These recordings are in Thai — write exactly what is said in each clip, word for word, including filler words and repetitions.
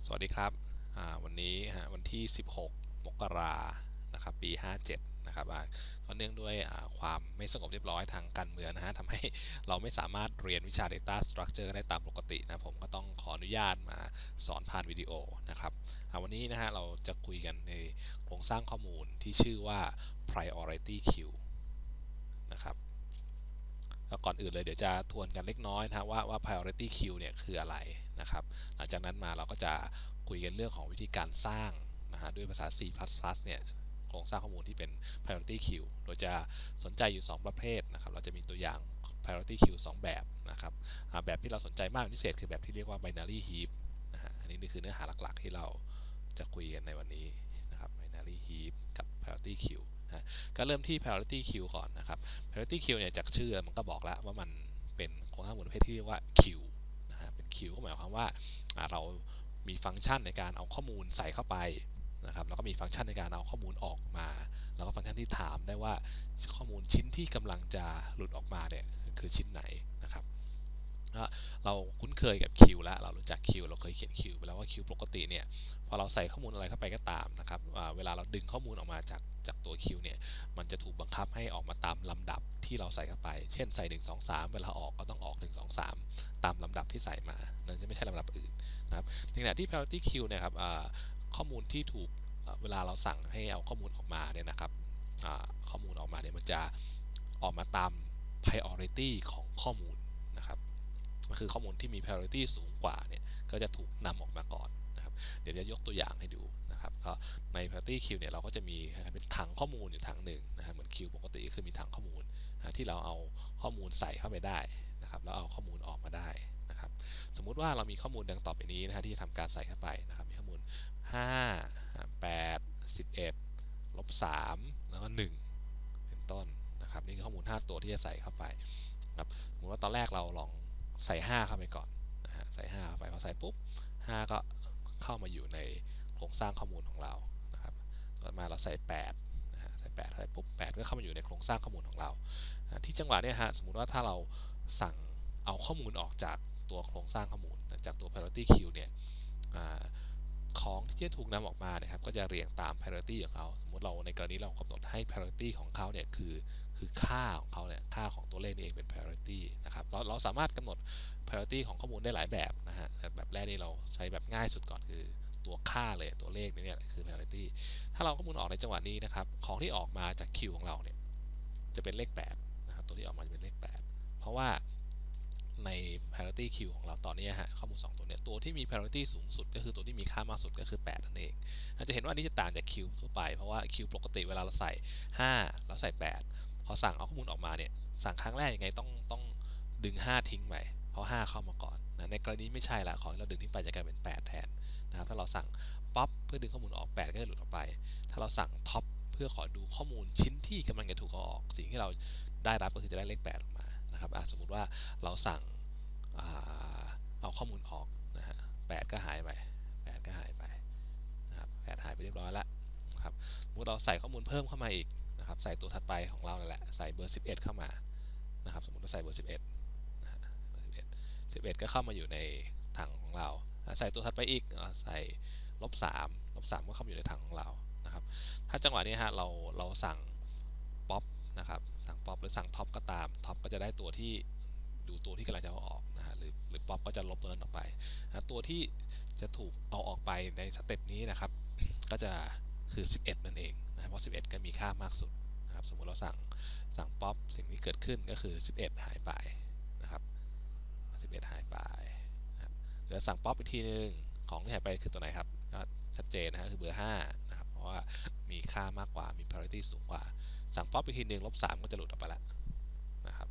สวัสดีครับวันนี้วันที่สิบหกมกรานะครับปีห้าเจ็ดนะครับก็เนื่องด้วยความไม่สงบเรียบร้อยทางการเมืองนะฮะทำให้เราไม่สามารถเรียนวิชา Data Structure ได้ตามปกตินะผมก็ต้องขออนุญาตมาสอนผ่านวิดีโอนะครับวันนี้นะฮะเราจะคุยกันในโครงสร้างข้อมูลที่ชื่อว่า priority queue นะครับก่อนอื่นเลยเดี๋ยวจะทวนกันเล็กน้อยนะว่าว่า priority queue เนี่ยคืออะไรนะครับหลังจากนั้นมาเราก็จะคุยกันเรื่องของวิธีการสร้างนะฮะด้วยภาษา C++ เนี่ยโครงสร้างข้อมูลที่เป็น priority queue โดยจะสนใจอยู่สองประเภทนะครับเราจะมีตัวอย่าง priority queue สองแบบนะครับแบบที่เราสนใจมากพิเศษคือแบบที่เรียกว่า binary heap นะฮะอันนี้คือเนื้อหาหลักๆที่เราจะคุยกันในวันนี้นะครับ binary heap กับ priority queueก็เริ่มที่ priority queue ก่อนนะครับ priority queue เนี่ยจากชื่อมันก็บอกแล้วว่ามันเป็นโครงสร้างข้อมูลประเภทที่เรียกว่า queue นะฮะเป็น queue ก็หมายความว่าเรามีฟังก์ชันในการเอาข้อมูลใส่เข้าไปนะครับแล้วก็มีฟังก์ชันในการเอาข้อมูลออกมาแล้วก็ฟังก์ชันที่ถามได้ว่าข้อมูลชิ้นที่กำลังจะหลุดออกมาเนี่ยคือชิ้นไหนนะครับเราคุ้นเคยกับคิวแล้วเรารู้จักคิวเราเคยเขียนคิวไปแล้วว่าคิวปกติเนี่ยพอเราใส่ข้อมูลอะไรเข้าไปก็ตามนะครับเวลาเราดึงข้อมูลออกมาจากจากตัวคิวเนี่ยมันจะถูกบังคับให้ออกมาตามลำดับที่เราใส่เข้าไปเช่นใส่หนึ่ง สอง สามเวลาออกก็ต้องออกหนึ่ง สอง สามตามลำดับที่ใส่มานั่นจะไม่ใช่ลำดับอื่นนะครับในขณะที่ priority queue เนี่ยครับข้อมูลที่ถูกเวลาเราสั่งให้เอาข้อมูลออกมาเนี่ยนะครับข้อมูลออกมาเนี่ยมันจะออกมาตาม priority ของข้อมูลนะครับมันคือข้อมูลที่มี priority สูงกว่าเนี่ยก็จะถูกนำออกมาก่อนนะครับเดี๋ยวจะยกตัวอย่างให้ดูนะครับก็ใน priority queue เนี่ยเราก็จะมีเป็นถังข้อมูลอยู่ถังหนึ่งนะฮะเหมือนคิวปกติก็คือมีถังข้อมูลที่เราเอาข้อมูลใส่เข้าไปได้นะครับแล้วเอาข้อมูลออกมาได้นะครับสมมุติว่าเรามีข้อมูลดังต่อไปนี้นะฮะที่จะทำการใส่เข้าไปนะครับมีข้อมูลห้า แปด สิบเอ็ด ลบ สามแล้วก็หนึ่งเป็นต้นนะครับนี่คือข้อมูลห้าตัวที่จะใส่เข้าไปครับสมมติว่าตอนแรกเราลองใส่ห้าเข้าไปก่อนนะฮะใส่ห้าเข้าไปพอใส่ปุ๊บห้าก็เข้ามาอยู่ในโครงสร้างข้อมูลของเรานะครับต่อมาเราใส่แปดนะฮะใส่แปดใส่ปุ๊บแปดก็เข้ามาอยู่ในโครงสร้างข้อมูลของเราที่จังหวะนี้ฮะสมมุติว่าถ้าเราสั่งเอาข้อมูลออกจากตัวโครงสร้างข้อมูลจากตัว priority queue เนี่ยของที่จะถูกนำออกมาเนี่ยครับก็จะเรียงตาม priority ของเขาสมมติเราในกรณีเรากำหนดให้ priority ของเขาเนี่ยคือคือค่าของเขาเนี่ยค่าของตัวเลขนี่เองเป็น priority นะครับเราเราสามารถกำหนด priority ของข้อมูลได้หลายแบบนะฮะแบบแรกนี่เราใช้แบบง่ายสุดก่อนคือตัวค่าเลยตัวเลขนี่คือ priority ถ้าเราข้อมูลออกในจังหวะนี้นะครับของที่ออกมาจากคิวของเราเนี่ยจะเป็นเลขแปดนะครับตัวที่ออกมาจะเป็นเลขแปดเพราะว่าใน priority queue ของเราตอนนี้ฮะข้อมูลสองตัวเนี้ยตัวที่มี priority สูงสุดก็คือตัวที่มีค่ามากสุดก็คือแปดนั่นเองจะเห็นว่านี้จะต่างจากคิวทั่วไปเพราะว่าคิวปกติเวลาเราใส่ห้าเราใส่แปดพอสั่งเอาข้อมูลออกมาเนี่ยสั่งครั้งแรกยังไงต้องต้องดึงห้าทิ้งไปเพราะห้าเข้ามาก่อนนะในกรณีไม่ใช่ละของเราดึงทิ้งไปจะกลายเป็นแปดแทนนะครับถ้าเราสั่งป๊อปเพื่อดึงข้อมูลออกแปดก็จะหลุดออกไปถ้าเราสั่งท็อปเพื่อขอดูข้อมูลชิ้นที่กำลังจะถูกเอาออกสิ่งที่เราได้รับก็คือจะได้เลขแปดออกมานะครับสมมุติว่าเราสั่งเอาข้อมูลออกนะฮะแปดก็หายไปแปดก็หายไปนะครับแปดหายไปเรียบร้อยแล้วนะครับสมมติเราใส่ข้อมูลเพิ่มเข้ามาอีกนะครับใส่ตัวถัดไปของเราแหละใส่เบอร์สิบเอ็ดเข้ามานะครับสมมติเราใส่เบอร์สิบเอ็ดนะฮะเบอร์สิบเอ็ด สิบเอ็ดก็เข้ามาอยู่ในถังของเราใส่ตัวถัดไปอีกใส่ลบสามลบสามก็เข้ามาอยู่ในถังของเรานะครับถ้าจังหวะนี้ฮะเราเราสั่งป๊อปนะครับสั่งป๊อปหรือสั่งท็อปก็ตามท็อปก็จะได้ตัวที่ดูตัวที่กำลังจะเอาออกนะฮะหรือหรือป๊อปก็จะลบตัวนั้นออกไปนะตัวที่จะถูกเอาออกไปในสเต็ปนี้นะครับก็จะคือสิบเอ็ดนั่นเองนะเพราะสิบเอ็ดก็มีค่ามากสุดนะครับสมมติเราสั่งสั่งป๊อปสิ่งที่เกิดขึ้นก็คือสิบเอ็ดหายไปนะครับสิบเอ็ดหายไปนะครับเหลือสั่งป๊อปอีกทีนึงของที่หายไปคือตัวไหนครับก็ชัดเจนนะฮะคือเบอร์ห้านะครับเพราะว่ามีค่ามากกว่ามี priority สูงกว่าสั่งป๊อปอีกทีนึงลบสามก็จะหลุดออกไปแล้วนะครับ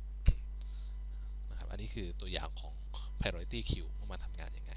นะครับอันนี้คือตัวอย่างของ priority queue ว่ามันทำงานยังไง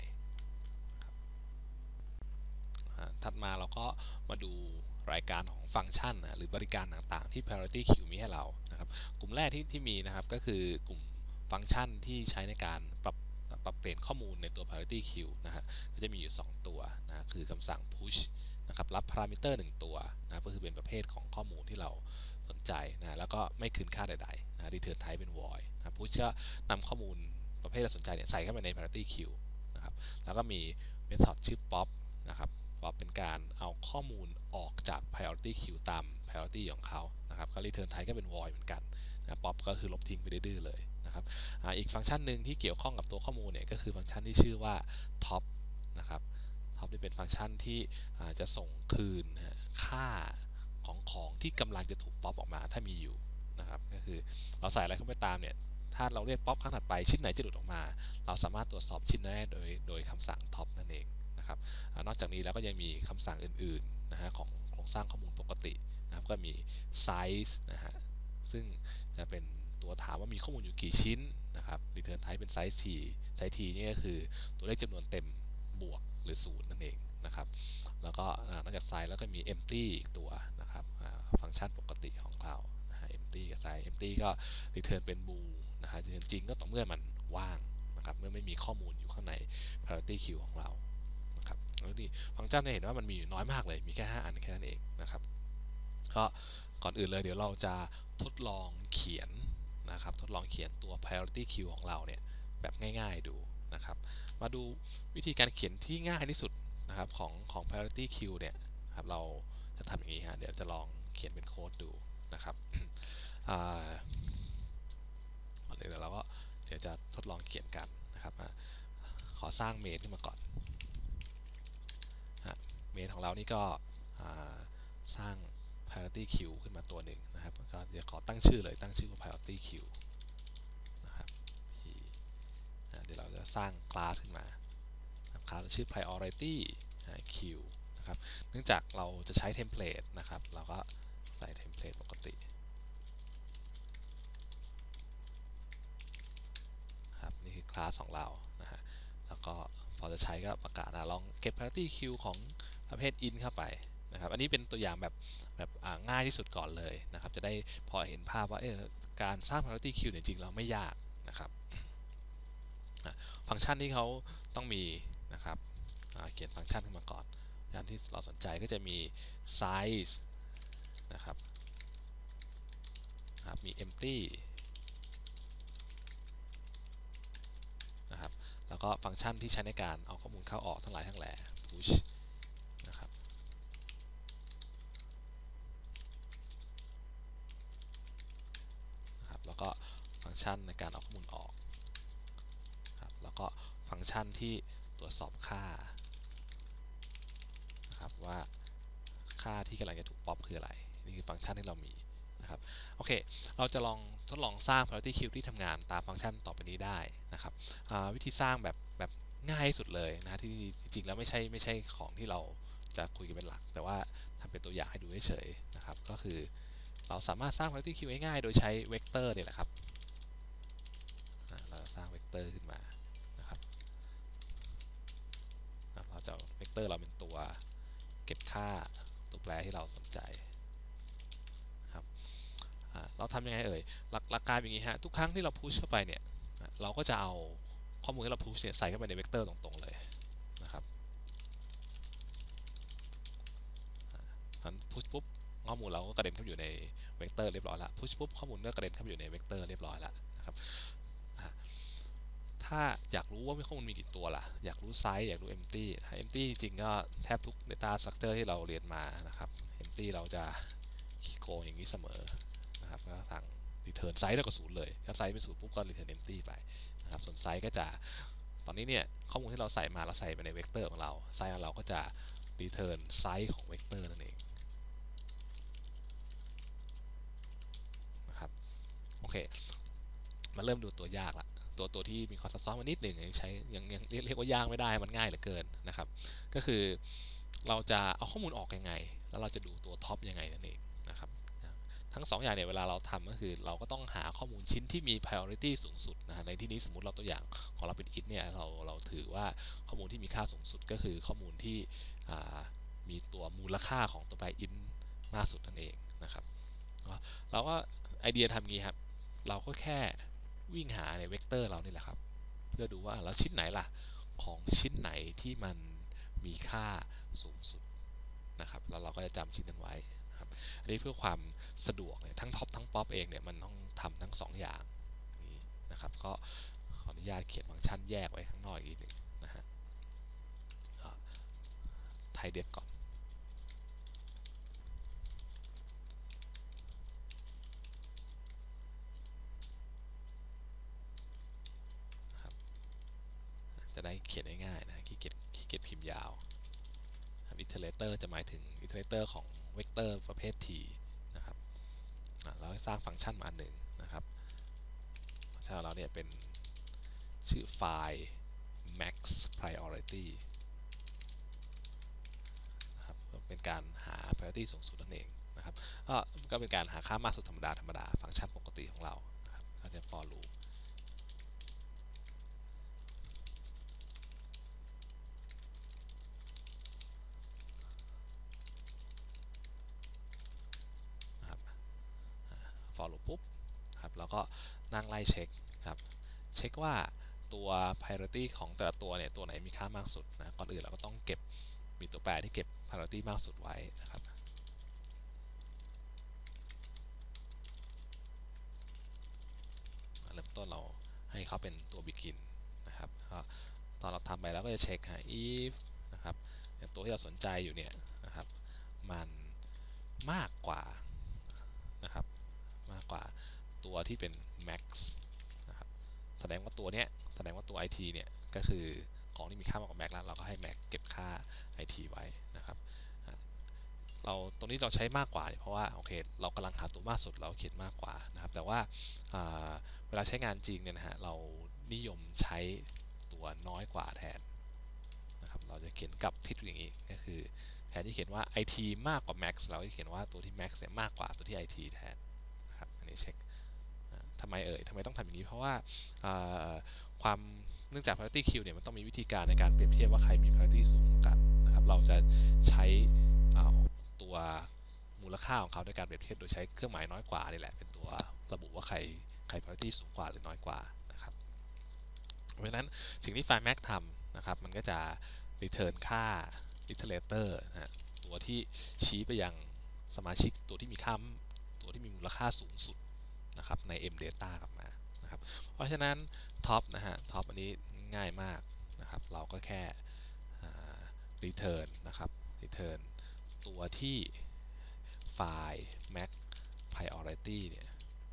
ถัดมาเราก็มาดูรายการของฟังก์ชันนะหรือบริการต่างๆที่ priority queue มีให้เรานะครับกลุ่มแรกที่ที่มีนะครับก็คือกลุ่มฟังก์ชันที่ใช้ในการปรับปรับเปลี่ยนข้อมูลในตัว priority queue นะฮะก็จะมีอยู่สองตัวนะคือคำสั่ง push นะครับรับ parameter หนึ่งตัวนะก็คือเป็นประเภทของข้อมูลที่เราสนใจนะแล้วก็ไม่คืนค่าใดๆนะ return type เป็น void นะ push ก็นำข้อมูลประเภทเราสนใจเนี่ยใส่เข้าไปใน priority queue นะครับแล้วก็มี method ชื่อ pop นะครับ pop เป็นการเอาข้อมูลออกจาก priority queue ตาม priority ของเขานะครับก็ return type ก็เป็น void เหมือนกันนะ pop ก็คือลบทิ้งไปดื้อๆเลยนะครับ อ, อีกฟังก์ชันหนึ่งที่เกี่ยวข้องกับตัวข้อมูลเนี่ยก็คือฟังก์ชันที่ชื่อว่า top นะครับ top นี่เป็นฟังก์ชันที่จะส่งคืนค่าของของที่กำลังจะถูก pop ออกมาถ้ามีอยู่นะครับก็คือเราใส่อะไรเข้าไปตามเนี่ยถ้าเราเรียก pop ครั้งถัดไปชิ้นไหนจะหลุดออกมาเราสามารถตรวจสอบชิ้นนั้นได้โดยโดยคำสั่ง top นั่นเองนะครับนอกจากนี้แล้วก็ยังมีคำสั่งอื่นๆนะฮะของโครงสร้างข้อมูลปกตินะครับก็มี size นะฮะซึ่งจะเป็นตัวถามว่ามีข้อมูลอยู่กี่ชิ้นนะครับ return type เป็น size t size t นี่ก็คือตัวเลขจำนวนเต็มบวกหรือศูนย์นั่นเองนะครับแล้วก็นอกจาก size แล้วก็มี empty อีกตัวนะครับฟังก์ชันปกติของเรานะฮะ empty กับ size empty ก็ return เป็น bool นะฮะจริงๆก็ต่อเมื่อมันว่างนะครับเมื่อไม่มีข้อมูลอยู่ข้างใน priority queue ของเรานะครับแล้วนี่ฟังก์ชันจะเห็นว่ามันมีน้อยมากเลยมีแค่ห้าอันแค่นั้นเองนะครับก็ก่อนอื่นเลยเดี๋ยวเราจะทดลองเขียนนะครับทดลองเขียนตัว priority queue ของเราเนี่ยแบบง่ายๆดูนะครับมาดูวิธีการเขียนที่ง่ายที่สุดนะครับของของ priority queue เนี่ยครับเราจะทำอย่างนี้ฮะเดี๋ยวจะลองเขียนเป็นโค้ดดูนะครับก่อนอื่นเราก็เดี๋ยวจะทดลองเขียนกันนะครับขอสร้างเมนขึ้นมาก่อนเมนของเรานี่ก็สร้าง priority queue ขึ้นมาตัวหนึ่งนะครับก็เดี๋ยวขอตั้งชื่อเลยตั้งชื่อว่า priority queue นะครับเดี๋ยวเราจะสร้าง class ขึ้นมาคลาสชื่อ priority queue นะครับเนื่องจากเราจะใช้เทมเพลตนะครับเราก็ใส่เทมเพลตปกติครับนี่คือคลาสของเรานะฮะแล้วก็พอจะใช้ก็ประกาศนะลองเก็บ priority queue ของประเภท int เข้าไปนะครับอันนี้เป็นตัวอย่างแบบแบบง่ายที่สุดก่อนเลยนะครับจะได้พอเห็นภาพว่าการสร้าง priority queue จริงๆเราไม่ยากนะครับฟังก์ชันที่เขาต้องมีนะครับเขียนฟังก์ชันขึ้นมาก่อนอย่างที่เราสนใจก็จะมี size นะครับมี empty นะครับแล้วก็ฟังก์ชันที่ใช้ในการเอาข้อมูลเข้าออกทั้งหลายทั้งแหล่ push นะครับนะครับแล้วก็ฟังก์ชันในการเอาข้อมูลออกครับแล้วก็ฟังก์ชันที่ตรวจสอบค่านะครับว่าค่าที่กำลังจะถูกป๊อปคืออะไรนี่คือฟังก์ชันที่เรามีนะครับโอเคเราจะลองทดลองสร้าง priority queue ที่ทำงานตามฟังก์ชันต่อไปนี้ได้นะครับวิธีสร้างแบบแบบง่ายที่สุดเลยนะที่จริงๆแล้วไม่ใช่ไม่ใช่ของที่เราจะคุยกันเป็นหลักแต่ว่าทำเป็นตัวอย่างให้ดูเฉยๆนะครับก็คือเราสามารถสร้าง priority queue ง่ายๆโดยใช้เวกเตอร์เนี่ยแหละครับเราสร้างเวกเตอร์ขึ้นมานะครับเราจะเวกเตอร์เราเป็นตัวเก็บค่าตัวแปรที่เราสนใจครับเราทำยังไงเอ่ยหลักหลักการเป็นอย่างนี้ฮะทุกครั้งที่เราพุชเข้าไปเนี่ยเราก็จะเอาข้อมูลที่เราพุชเนี่ยใส่เข้าไปในเวกเตอร์ตรงๆเลยนะครับพุชปุ๊บข้อมูลเราก็กระเด็นเข้าอยู่ในเวกเตอร์เรียบร้อยแล้วพุชปุ๊บข้อมูลก็กระเด็นเข้าอยู่ในเวกเตอร์เรียบร้อยแล้วนะครับถ้าอยากรู้ว่ามีข้อมูลมีกี่ตัวล่ะอยากรู้ไซส์อยากรู้ empty ถ้า empty จริงก็แทบทุก data structure ที่เราเรียนมานะครับ empty เราจะขี้โกงอย่างนี้เสมอนะครับก็สั่ง return size เท่ากับศูนย์เลยถ้าไซส์เป็นศูนย์ปุ๊บก็ return empty ไปนะครับส่วนไซส์ก็จะตอนนี้เนี่ยข้อมูลที่เราใส่มาเราใส่ไปในเวกเตอร์ของเราไซส์ของเราก็จะ return size ของเวกเตอร์นั่นเองนะครับโอเคมาเริ่มดูตัวยากละตัวตัวที่มีความซับซ้อนมานิดหนึ่งยังใช้ยังยังเรียกว่ายากไม่ได้มันง่ายเหลือเกินนะครับก็คือเราจะเอาข้อมูลออกยังไงแล้วเราจะดูตัวท็อปยังไงนั่นเองนะครับทั้งสองอย่างเนี่ยเวลาเราทำก็คือเราก็ต้องหาข้อมูลชิ้นที่มี priority สูงสุดนะในที่นี้สมมติเราตัวอย่างของเราเป็น int เนี่ยเราเราถือว่าข้อมูลที่มีค่าสูงสุดก็คือข้อมูลที่มีตัวมูลค่าของตัวแปร int มากสุดนั่นเองนะครับเราก็ไอเดียทำงี้ครับเราก็แค่วิ่งหาในเวกเตอร์เรานี่แหละครับเพื่อดูว่าแล้วชิ้นไหนล่ะของชิ้นไหนที่มันมีค่าสูงสุดนะครับแล้วเราก็จะจำชิ้นนั้นไว้นะครับอันนี้เพื่อความสะดวกเนี่ยทั้งท็อปทั้งป๊อปเองเนี่ยมันต้องทำทั้งสองอย่างนี้นะครับก็ขออนุญาตเขียนฟังก์ชันแยกไว้ข้างนอกอีกนิดนึงนะฮะ typedef ก่อนจะได้เขียนง่ายๆนะขี้เกียจขี้เกียจพิมพ์ยาว iterator จะหมายถึง iterator ของเวกเตอร์ประเภท t นะครับเราสร้างฟังก์ชันมาอันหนึ่งนะครับฟังก์ชันของเราเนี่ยเป็นชื่อไฟล์ max priority นะครับเป็นการหา priority สูงสุดนั่นเองนะครับก็ก็เป็นการหาค่ามากสุดธรรมดาธรรมดาฟังก์ชันปกติของเรานะครับก็จะ for loop for loop ปุ๊บครับแล้วก็นั่งไล่เช็คครับเช็คว่าตัว priority ของแต่ละตัวเนี่ยตัวไหนมีค่ามากสุดนะก่อนอื่นเราก็ต้องเก็บมีตัวแปรที่เก็บ priority มากสุดไว้นะครับเริ่มต้นเราให้เขาเป็นตัว begin นะครับตอนเราทำไปแล้วก็จะเช็ค if นะครับตัวที่เราสนใจอยู่เนี่ยนะครับมันมากกว่านะครับมากกว่าตัวที่เป็น max นะครับแสดงว่าตัวเนี้ยแสดงว่าตัว ไอ ที เนี่ยก็คือของที่มีค่ามากกว่า max แล้วเราก็ให้ max เก็บค่า ไอ ที ไว้นะครับเราตรงนี้เราใช้มากกว่าเพราะว่าโอเคเรากำลังหาตัวมากสุดเราเขียนมากกว่านะครับแต่ว่าเวลาใช้งานจริงเนี่ยนะฮะเรานิยมใช้ตัวน้อยกว่าแทนนะครับเราจะเขียนกับทิศอย่างนี้ก็คือแทนที่เขียนว่า ไอ ที มากกว่า max เราจะเขียนว่าตัวที่ max เนี่ยมากกว่าตัวที่ ไอ ที แทนนะครับอันนี้เช็คทำไมเอ่ยทำไมต้องทำอย่างนี้เพราะว่าความเนื่องจาก priority queue เนี่ยมันต้องมีวิธีการในการเปรียบเทียบว่าใครมี priority สูงกันนะครับเราจะใช้ตัวมูลค่าของเขาด้วยการเปรียบเทียบโดยใช้เครื่องหมายน้อยกว่านี่แหละเป็นตัวระบุว่าใครใคร priority สูงกว่าหรือน้อยกว่านะครับเพราะฉะนั้นสิ่งที่ไฟล์ max ทำนะครับมันก็จะ return ค่า iterator นะตัวที่ชี้ไปยังสมาชิกตัวที่มีค่าตัวที่มีมูลค่าสูงสุดนะครับใน mdata กลับมานะครับเพราะฉะนั้น top นะฮะ top อันนี้ง่ายมากนะครับเราก็แค่ return นะครับ return ตัวที่ไฟล์ max priority เนี่ย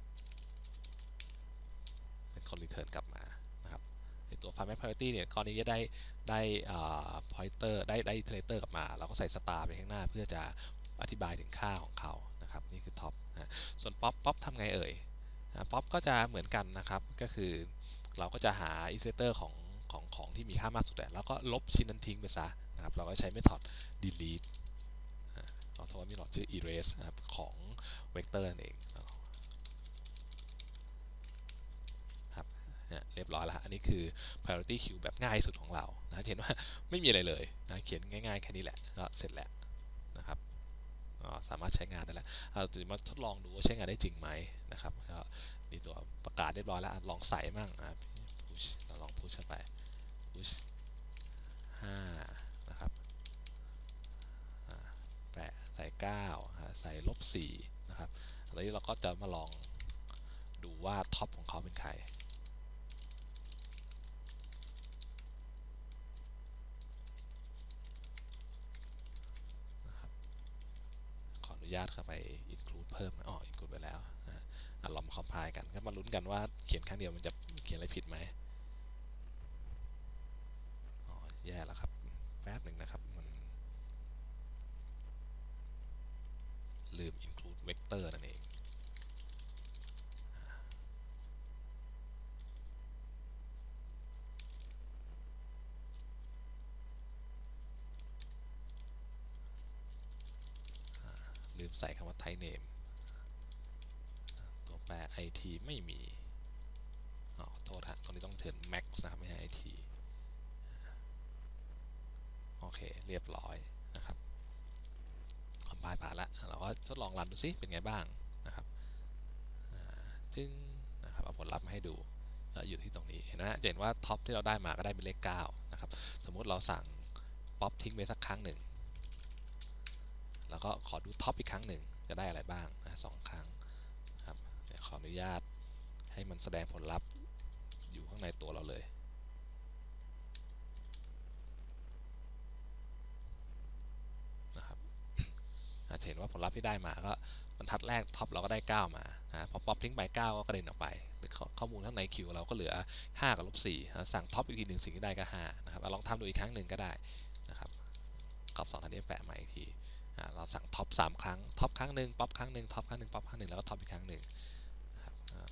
เป็นคน return กลับมานะครับในตัวไฟล์ max priority เนี่ยก้อนนี้จะได้ได้ pointer ได้ได้ iterator กลับมาเราก็ใส่ star ไปข้างหน้าเพื่อจะอธิบายถึงค่าของเขานะครับนี่คือ top นะส่วน pop pop ทำไงเอ่ย pop ก็จะเหมือนกันนะครับก็คือเราก็จะหา iterator ของของของที่มีค่ามากสุดแล้วก็ลบชิ้นนั้นทิ้งไปซะนะครับเราก็ใช้ method delete ขอโทษมีหลอดชื่อ erase นะครับของ vector นั่นเองครับเรียบร้อยแล้วอันนี้คือ priority queue แบบง่ายสุดของเรานะเห็นว่าไม่มีอะไรเลยนะเขียนง่ายๆแค่นี้แหละก็เสร็จแล้วนะครับสามารถใช้งานได้แล้วเราจะมาทดลองดูว่าใช้งานได้จริงไหมนะครับนี่ตัวประกาศเรียบร้อยแล้วลองใส่มั่ง push เราลอง push เข้าไป push ห้านะครับแปะใส่เก้าใส่ลบสี่นะครับแล้วเราก็จะมาลองดูว่าท็อปของเขาเป็นใครนะครับขออนุญาตเข้าไป include เพิ่มอ๋อ include ไปแล้วลองมาคอมไพล์กันก็มาลุ้นกันว่าเขียนครั้งเดียวมันจะเขียนอะไรผิดไหมอ๋อแย่แล้วครับแป๊บหนึ่งนะครับมันลืม include vector นั่นเองลืมใส่คำว่า type name ตัวแปร ไอ ที ไม่มีอ๋อโทษฮะตรงนี้ต้องเทิร์น max นะครับไม่ใช่ ไอ ที โอเคเรียบร้อยนะครับคอมไพล์ผ่านแล้วเราก็ทดลองรันดูซิเป็นไงบ้างนะครับจึงนะครับเอาผลลัพธ์มาให้ดูอยู่ที่ตรงนี้เห็นไหมจะเห็นว่าท็อปที่เราได้มาก็ได้เป็นเลขเก้านะครับสมมุติเราสั่งป๊อปทิ้งไปสักครั้งหนึ่งแล้วก็ขอดูท็อปอีกครั้งหนึ่งจะได้อะไรบ้างนะสองครั้งครับขออนุญาตให้มันแสดงผลลัพธ์อยู่ข้างในตัวเราเลยเห็นว่าผลลัพธ์ที่ได้มาก็บรรทัดแรกท็อปเราก็ได้เก้ามานะพอป๊อปทิ้งไปเก้าก็กระเด็นออกไปหรือข้อมูลข้างในคิวเราก็เหลือห้ากับลบสี่สั่งท็อปอีกทีหนึ่งสิ่งที่ได้ก็ห้านะครับลองทำดูอีกครั้งหนึ่งก็ได้นะครับกรอบสองทันทีแปะมาอีกทีเราสั่งท็อปสามครั้งท็อปครั้งหนึ่งป๊อปครั้งหนึ่งท็อปครั้งหนึ่งป๊อปครั้งหนึ่งแล้วก็ท็อปอีกครั้งหนึ่งนะครับ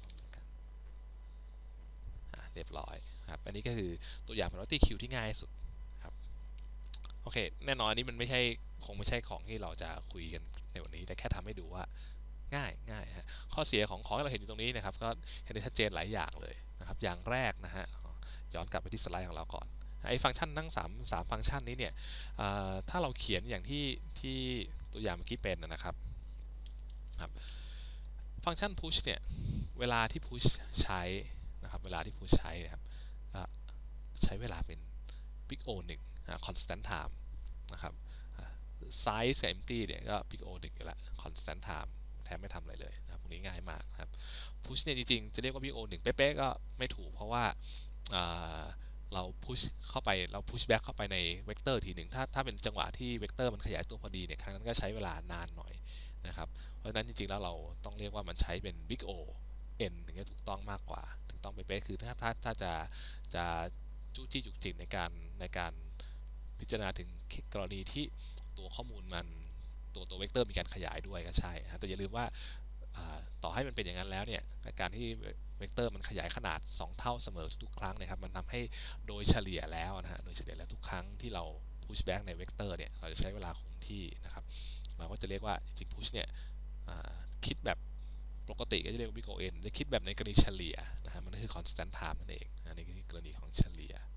เรียบร้อยครับอันนี้ก็คือตัวอย่าง priority queue ที่ง่ายสุดครับโอเคแน่นอนอันนี้มันไม่ใช่คงไม่ใช่ของที่เราจะคุยกันในวันนี้แต่แค่ทำให้ดูว่าง่ายง่ายฮะข้อเสียของของที่เราเห็นอยู่ตรงนี้นะครับก็เห็นได้ชัดเจนหลายอย่างเลยนะครับอย่างแรกนะฮะย้อนกลับไปที่สไลด์ของเราก่อนไอ้ฟังก์ชันทั้งสาม สามฟังก์ชันนี้เนี่ยถ้าเราเขียนอย่างที่ที่ตัวอย่างเมื่อกี้เป็นนะครับครับฟังก์ชัน push เนี่ยเวลาที่ push ใช้นะครับเวลาที่ push ใช้นะครับใช้เวลาเป็น big O หนึ่ง constant time นะครับ size กับ empty เนี่ยก็ big O หนึ่งอยู่แล้ว constant time แทบไม่ทำอะไรเลยนะครับพวกนี้ง่ายมากนะครับ push เนี่ยจริงๆจะเรียกว่า big O หนึ่งเป๊ะๆก็ไม่ถูกเพราะว่าเรา push เข้าไปเรา push back เข้าไปในเวกเตอร์ทีหนึ่งถ้าถ้าเป็นจังหวะที่เวกเตอร์มันขยายตัวพอดีเนี่ยครั้งนั้นก็ใช้เวลานานหน่อยนะครับเพราะฉะนั้นจริงๆแล้วเราต้องเรียกว่ามันใช้เป็น big O n ถึงจะถูกต้องมากกว่าถูกต้องเป๊ะๆคือถ้าถ้าถ้าจะจะจู้จี้จุกจิกในการในการพิจารณาถึงกรณีที่ตัวข้อมูลมันตัวตัวเวกเตอร์มีการขยายด้วยก็ใช่แต่อย่าลืมว่าต่อให้มันเป็นอย่างนั้นแล้วเนี่ยการที่เวกเตอร์มันขยายขนาดสองเท่าเสมอทุกครั้งนะครับมันทำให้โดยเฉลี่ยแล้วนะฮะโดยเฉลี่ยแล้วทุกครั้งที่เรา push back ในเวกเตอร์เนี่ยเราจะใช้เวลาคงที่นะครับเราก็จะเรียกว่าจริง push เนี่ยคิดแบบปกติก็จะเรียกว่า big O n จะคิดแบบในกรณีเฉลี่ยนะฮะมันก็คือ constant time นั่นเองอันนี้คือกรณีของเฉลี่ย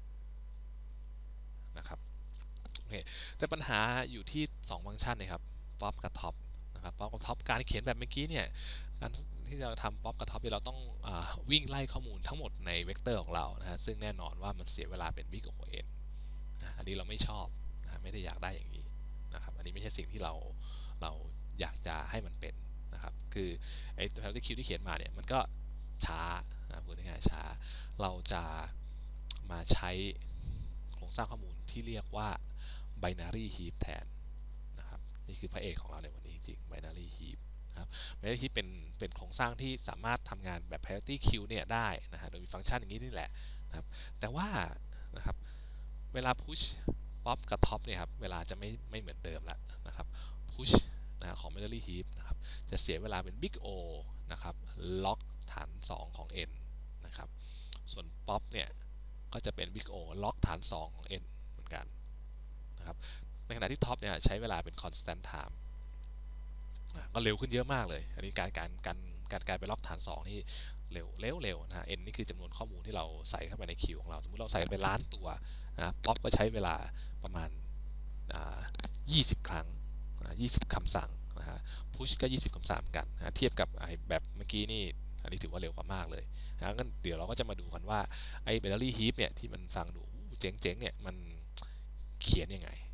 นะครับโอเคแต่ปัญหาอยู่ที่สองฟังก์ชันนะครับ pop กับ top นะครับ pop กับ top การเขียนแบบเมื่อกี้เนี่ยการที่เราทำ pop กับ top เราต้องอ่าวิ่งไล่ข้อมูลทั้งหมดในเวกเตอร์ของเรานะฮะซึ่งแน่นอนว่ามันเสียเวลาเป็น big O n นะอันนี้เราไม่ชอบนะไม่ได้อยากได้อย่างนี้นะครับอันนี้ไม่ใช่สิ่งที่เราเราอยากจะให้มันเป็นนะครับคือไอ้ priority queue ที่เขียนมาเนี่ยมันก็ช้านะพูดง่ายๆช้าเราจะมาใช้โครงสร้างข้อมูลที่เรียกว่า binary heap แทนนะครับนี่คือพระเอกของเราในวันนี้จริง binary heap นะครับ binary heap เป็นเป็นโครงสร้างที่สามารถทำงานแบบ priority queue เนี่ยได้นะฮะโดยมีฟังก์ชันอย่างนี้นี่แหละนะครับแต่ว่านะครับเวลา push pop กับ top เนี่ยครับเวลาจะไม่ไม่เหมือนเดิมแล้วนะครับ push นะของ binary heap นะครับจะเสียเวลาเป็น big O นะครับ log ฐานสองของ n นะครับส่วน pop เนี่ยก็จะเป็น big O log ฐานสองของ n เหมือนกันนะครับในขณะที่ top เนี่ยใช้เวลาเป็น constant time ก็เร็วขึ้นเยอะมากเลยอันนี้การการการการการไปล็อกฐานสองนี่เร็วเร็วเร็วนะ n นี่คือจำนวนข้อมูลที่เราใส่เข้าไปในคิวของเราสมมติเราใส่ไปล้านตัวนะ pop ก็ใช้เวลาประมาณยี่สิบครั้งยี่สิบคำสั่งนะฮะ push ก็ยี่สิบคำสั่งกันนะเทียบกับไอ้แบบเมื่อกี้นี่อันนี้ถือว่าเร็วกว่ามากเลยนะงั้นเดี๋ยวเราก็จะมาดูกันว่าไอ้ binary heap เนี่ยที่มันฟังดูเจ๋งๆเนี่ยมันเขียนยังไง